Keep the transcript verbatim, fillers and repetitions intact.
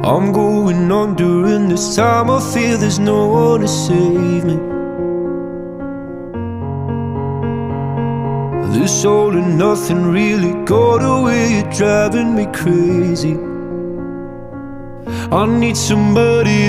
I'm going on during this time. I feel there's no one to save me. This all and nothing really got away. You're driving me crazy. I need somebody